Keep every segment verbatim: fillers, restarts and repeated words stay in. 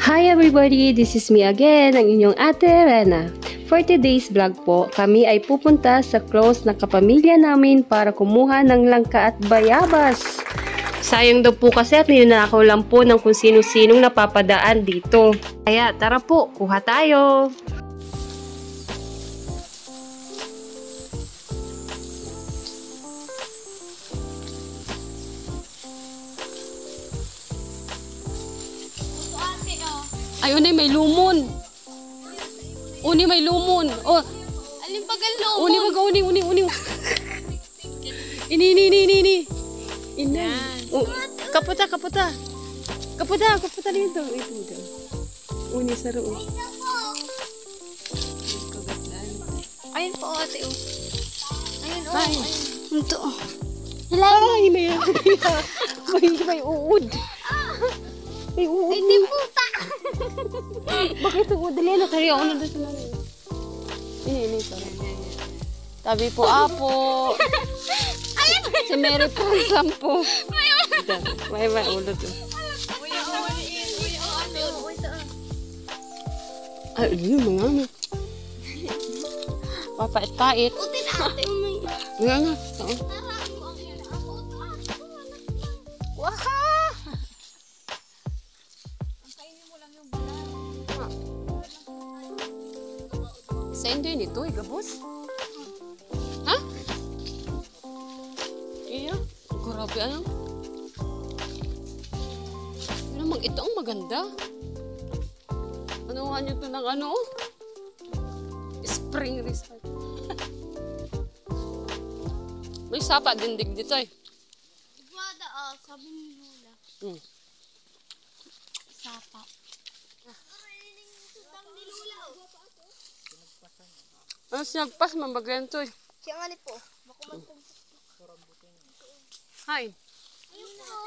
Hi everybody! This is me again, ang inyong Ate Rena. For today's vlog po, kami ay pupunta sa close na kapamilya namin para kumuha ng langka at bayabas. Sayang daw po kasi at ninanakaw lang po ng kung sino-sinong napapadaan dito. Kaya tara po, kuha tayo! Ay, uni may lumon. Uni may lumon. Oh, alin pagal lumon? uni wag uni uni uni. Ini ini ini ini ini. Ini. Oh, kaputa kaputa. Kaputa kaputa dito. Ito dito. Uni saro. Ayun po ate oh. Ayun oh. Ay. Ayun. Ito oh. Ay, may may may uod. May uod. Ay, di puta. Bakit uod? Dali na kari ako na doon sa namin. Ini ini saro. Tabi po apo. Si Mary Prince lang po. May may ulo to. Ay, yun mga ano. Papait-pait. Puti na ate. Nga nga. Oo. Waha! Ang kainin mo lang yung balat. Sa hindi nito, igabos? Ha? Iya. Grabe ano? Pero namang ito ang maganda. Ano nga nyo ito ng ano? Spring resort. May sapa dindig dito eh. Igwada ah, sabi ni Lola. Hmm. Sapa. Ano sinagpas, mambagyan to eh. Siya nga ni po. Bakuman po. Hi. Ayun po.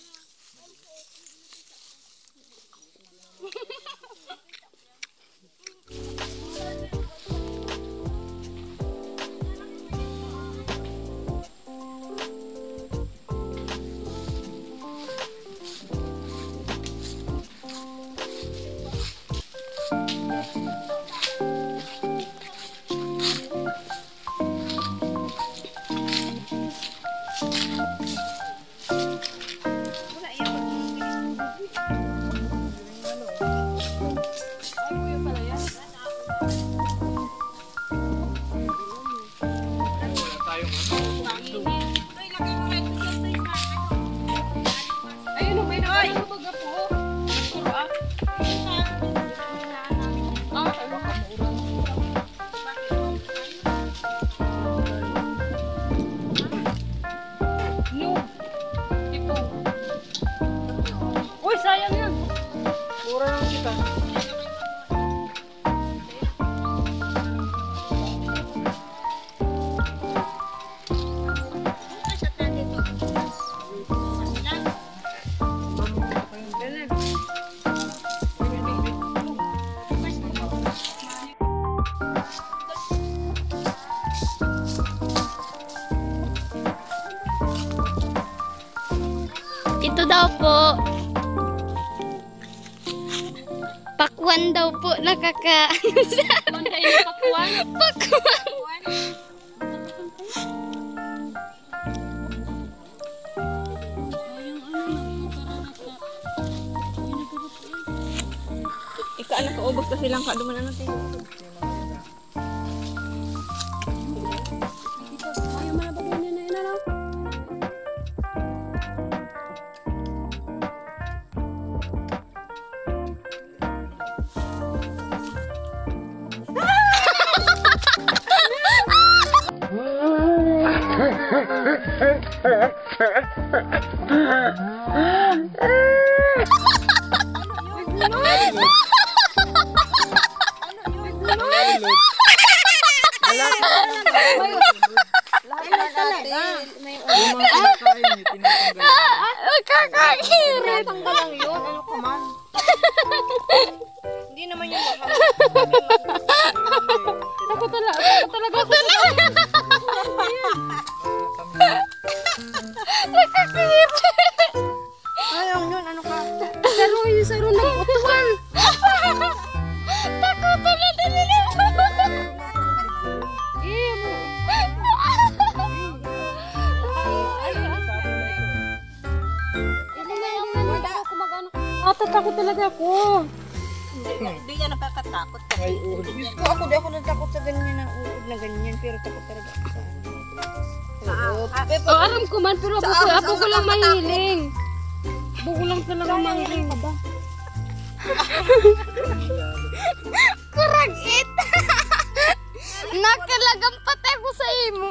Ayun, may nakakabaga po. Puro ah. Ah, no. Ito. Uy, sayang yan. Mura lang kita. Ito daw po. Pakwan daw po nakaka. Pakwan kayo, pakwan. Pakwan. Ika anak kaubos kasi lang ka duman natin. Ayaw man ba ganyan na yun, Kakakir. Tanggal lang yun. Ano ka man? Hindi naman yung lahat. Ako talaga, ako talaga, ako talaga. Nakakir. Ayaw yun. Ano ka? Saro yung saro ng tuwal. Takutan na din nila. Eh, mo. Natatakot talaga ako. Hindi yan nakakatakot kasi. Diyos ko, ako di ako natakot sa ganyan na uod na ganyan. Pero takot talaga ako sa ano. Oo. Oh, aram ko man, pero abo ko, abo ko lang mahiling. Abo ko lang talaga mahiling. Kuragit. Nakalagam patay ko sa imo.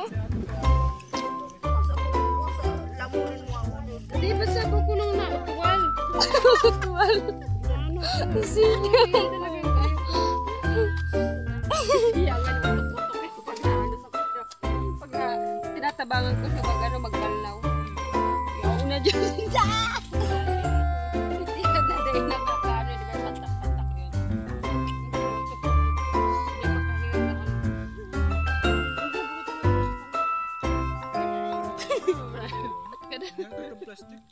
Lamunin mo ako dito. Di ba sa abo ko lang na tuwal? Tuwal. Ano? Sige. Iyangan ako ng putok eh. Pag naano sa putok. Pag ah, tinatabangan ko siya pag ano magbalaw. Yaw na dyan. Hindi ka na dahil nakakaano. Di ba patak-patak yun. Hindi makahiyo na ano.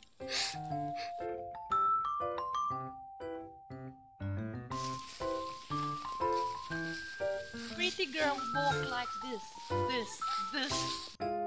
Pretty girl walk like this. This. This.